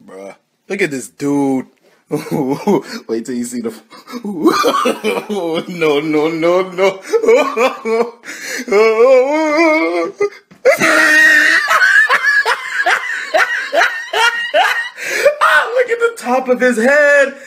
bruh. Look at this dude. Wait till you see the... No, no, no, no. Look at the top of his head.